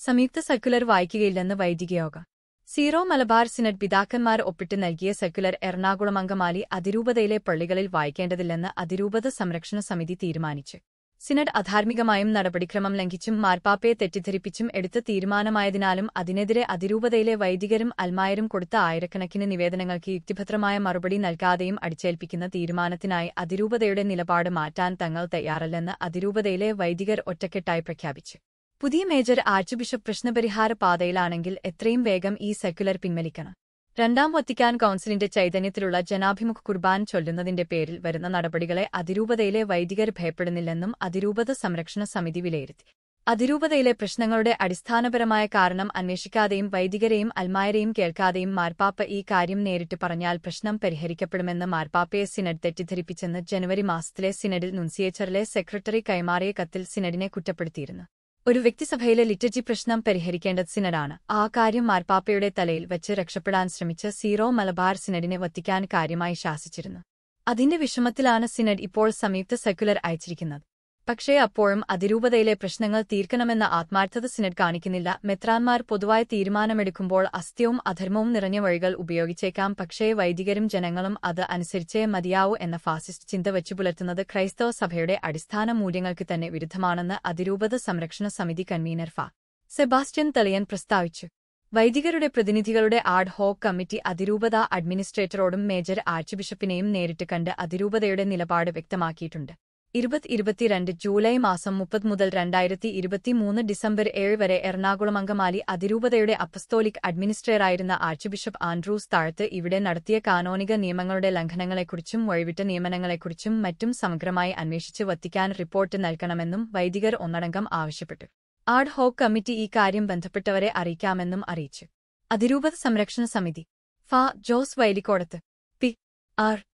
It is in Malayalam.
സംയുക്ത സർക്കുലർ വായിക്കുകയില്ലെന്ന് വൈദികയോഗം. സീറോ മലബാർ സിനഡ് പിതാക്കന്മാർ ഒപ്പിട്ട് നൽകിയ സർക്കുലർ എറണാകുളം അങ്കമാലി അതിരൂപതയിലെ പള്ളികളിൽ വായിക്കേണ്ടതില്ലെന്ന് അതിരൂപത സംരക്ഷണ സമിതി തീരുമാനിച്ചു. സിനഡ് അധാർമികമായും നടപടിക്രമം ലംഘിച്ചും മാർപ്പാപ്പയെ തെറ്റിദ്ധരിപ്പിച്ചും എടുത്ത തീരുമാനമായതിനാലും അതിനെതിരെ അതിരൂപതയിലെ വൈദികരും അൽമായരും കൊടുത്ത ആയിരക്കണക്കിന് നിവേദനങ്ങൾക്ക് യുക്തിഭദ്രമായ മറുപടി നൽകാതെയും അടിച്ചേൽപ്പിക്കുന്ന തീരുമാനത്തിനായി അതിരൂപതയുടെ നിലപാട് മാറ്റാൻ തങ്ങൾ തയ്യാറല്ലെന്ന് അതിരൂപതയിലെ വൈദികർ ഒറ്റക്കെട്ടായി പ്രഖ്യാപിച്ചു. പുതിയ മേജർ ആർച്ച് ബിഷപ്പ് പ്രശ്നപരിഹാര പാതയിലാണെങ്കിൽ എത്രയും വേഗം ഈ സർക്കുലർ പിൻവലിക്കണം. രണ്ടാം വത്തിക്കാൻ കൗൺസിലിന്റെ ചൈതന്യത്തിലുള്ള ജനാഭിമുഖ കുർബാൻ ചൊല്ലുന്നതിന്റെ പേരിൽ വരുന്ന നടപടികളെ അതിരൂപതയിലെ വൈദികർ ഭയപ്പെടുന്നില്ലെന്നും അതിരൂപത സംരക്ഷണ സമിതി വിലയിരുത്തി. അതിരൂപതയിലെ പ്രശ്നങ്ങളുടെ അടിസ്ഥാനപരമായ കാരണം അന്വേഷിക്കാതെയും വൈദികരെയും അൽമായരെയും കേൾക്കാതെയും മാർപ്പാപ്പ ഈ കാര്യം നേരിട്ട് പറഞ്ഞാൽ പ്രശ്നം പരിഹരിക്കപ്പെടുമെന്ന് മാർപ്പാപ്പയെ സിനഡ് തെറ്റിദ്ധരിപ്പിച്ചെന്ന് ജനുവരി മാസത്തിലെ സിനഡിൽ നുൻസിയേച്ചറിലെ സെക്രട്ടറി കൈമാറിയ കത്തിൽ സിനഡിനെ കുറ്റപ്പെടുത്തിയിരുന്നു. ഒരു വ്യക്തിസഭയിലെ ലിറ്റർജി പ്രശ്നം പരിഹരിക്കേണ്ടത് സിനഡാണ്. ആ കാര്യം മാർപ്പാപ്പയുടെ തലയിൽ വച്ച് രക്ഷപ്പെടാൻ ശ്രമിച്ച സീറോ മലബാർ സിനഡിനെ വത്തിക്കാൻ കാര്യമായി ശാസിച്ചിരുന്നു. അതിന്റെ വിഷമത്തിലാണ് സിനഡ് ഇപ്പോൾ സംയുക്ത സർക്കുലർ അയച്ചിരിക്കുന്നത്. പക്ഷേ അപ്പോഴും അതിരൂപതയിലെ പ്രശ്നങ്ങൾ തീർക്കണമെന്ന ആത്മാർത്ഥത സിനഡ് കാണിക്കുന്നില്ല. മെത്രാൻമാർ പൊതുവായ തീരുമാനമെടുക്കുമ്പോൾ അസ്ഥ്യവും അധർമ്മവും നിറഞ്ഞ വഴികൾ ഉപയോഗിച്ചേക്കാം. പക്ഷേ വൈദികരും ജനങ്ങളും അത് അനുസരിച്ചേ മതിയാവൂ എന്ന ഫാസിസ്റ്റ് ചിന്ത വച്ചുപുലർത്തുന്നത് ക്രൈസ്തവ സഭയുടെ അടിസ്ഥാന മൂല്യങ്ങൾക്ക് തന്നെ വിരുദ്ധമാണെന്ന് അതിരൂപത സംരക്ഷണ സമിതി കൺവീനർ ഫാ. സെബാസ്റ്റ്യൻ തളിയൻ പ്രസ്താവിച്ചു. വൈദികരുടെ പ്രതിനിധികളുടെ ആഡ് ഹോക് കമ്മിറ്റി അതിരൂപത അഡ്മിനിസ്ട്രേറ്ററോടും മേജർ ആർച്ച് ബിഷപ്പിനെയും നേരിട്ട് കണ്ട് അതിരൂപതയുടെ നിലപാട് വ്യക്തമാക്കിയിട്ടുണ്ട്. 2022 ജൂലൈ മാസം 30 മുതൽ 2023 ഡിസംബർ 7 വരെ എറണാകുളം അങ്കമാലി അതിരൂപതയുടെ അപ്പസ്തോലിക് അഡ്മിനിസ്ട്രേറ്ററായിരുന്ന ആർച്ച് ബിഷപ്പ് ആൻഡ്രൂസ് താഴത്ത് ഇവിടെ നടത്തിയ കാനോനിക നിയമങ്ങളുടെ ലംഘനങ്ങളെക്കുറിച്ചും വഴിവിട്ട നിയമനങ്ങളെക്കുറിച്ചും മറ്റും സമഗ്രമായി അന്വേഷിച്ച് വത്തിക്കാൻ റിപ്പോർട്ട് നൽകണമെന്നും വൈദികർ ഒന്നടങ്കം ആവശ്യപ്പെട്ടു. ആഡ് ഹോക് കമ്മിറ്റി ഈ കാര്യം ബന്ധപ്പെട്ടവരെ അറിയിക്കാമെന്നും അറിയിച്ചു. അതിരൂപത സംരക്ഷണ സമിതി ഫാ. ജോസ് വൈലിക്കോടത്ത്, പി. ആർ.